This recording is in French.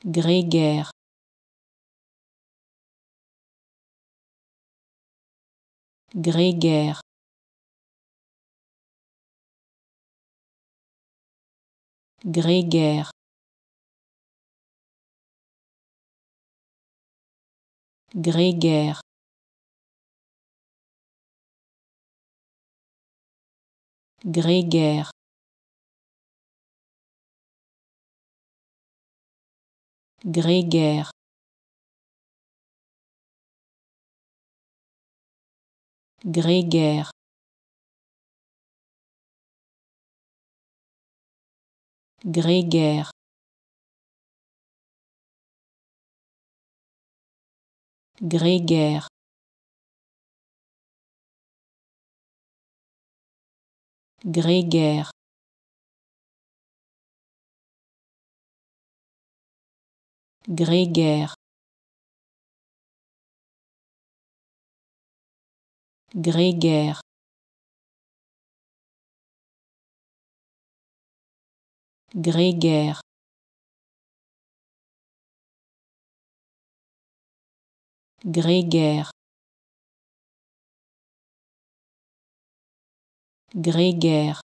Grégaire, Grégaire, Grégaire, Grégaire, Grégaire, Grégaire, Grégaire, Grégaire, Grégaire, Grégaire, Grégaire, Grégaire, Grégaire, Grégaire, Grégaire,